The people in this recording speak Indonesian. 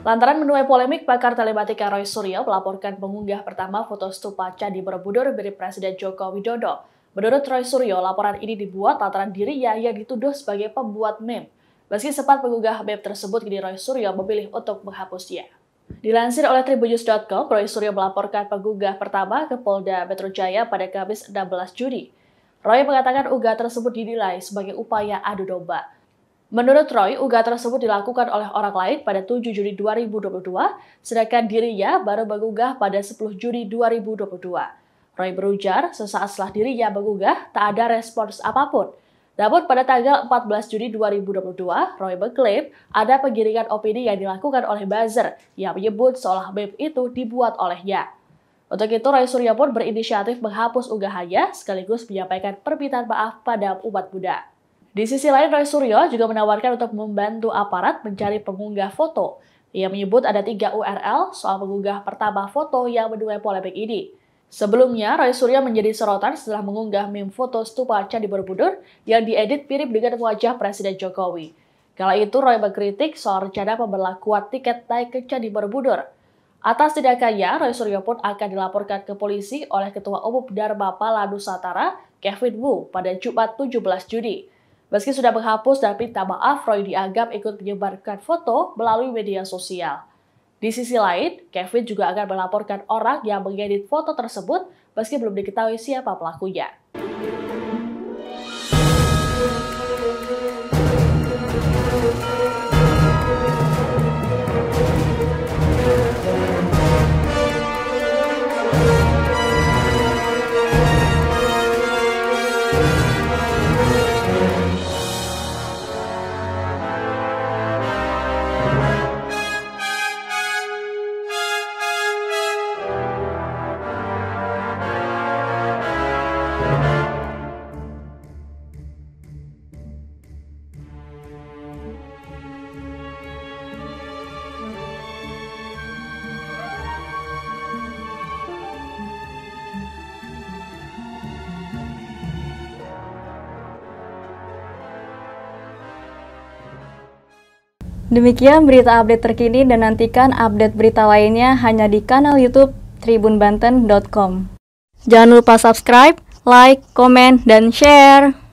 Lantaran menuai polemik, pakar telematika Roy Suryo melaporkan pengunggah pertama foto stupa Candi Borobudur mirip Presiden Joko Widodo. Menurut Roy Suryo, laporan ini dibuat lantaran dirinya yang dituduh sebagai pembuat meme. Meski sempat mengunggah meme tersebut, kini Roy Suryo memilih untuk menghapusnya. Dilansir oleh Tribunnews.com, Roy Suryo melaporkan pengunggah pertama ke Polda Metro Jaya pada Kamis 16 Juni. Roy mengatakan unggahan tersebut dinilai sebagai upaya adu domba. Menurut Roy, unggahan tersebut dilakukan oleh orang lain pada 7 Juni 2022, sedangkan dirinya baru mengunggah pada 10 Juni 2022. Roy berujar, sesaat setelah dirinya mengunggah, tak ada respons apapun. Namun pada tanggal 14 Juni 2022, Roy mengklaim ada penggiringan opini yang dilakukan oleh buzzer yang menyebut seolah meme itu dibuat olehnya. Untuk itu, Roy Suryo pun berinisiatif menghapus unggahannya sekaligus menyampaikan permintaan maaf pada umat Buddha. Di sisi lain, Roy Suryo juga menawarkan untuk membantu aparat mencari pengunggah foto. Ia menyebut ada 3 URL soal pengunggah pertama foto yang menuai polemik ini. Sebelumnya, Roy Suryo menjadi sorotan setelah mengunggah meme foto stupa Candi Borobudur yang diedit mirip dengan wajah Presiden Jokowi. Kala itu, Roy mengkritik soal rencana pemberlakuan tiket naik ke Candi Borobudur. Atas tindakannya, Roy Suryo pun akan dilaporkan ke polisi oleh Ketua Umum Dharma Pala Nusantara, Kevin Wu, pada Jumat 17 Juni. Meski sudah menghapus dan minta maaf, Roy dianggap ikut menyebarkan foto melalui media sosial. Di sisi lain, Kevin juga akan melaporkan orang yang mengedit foto tersebut meski belum diketahui siapa pelakunya. Demikian berita update terkini dan nantikan update berita lainnya hanya di kanal YouTube tribunbanten.com. Jangan lupa subscribe, like, komen, dan share.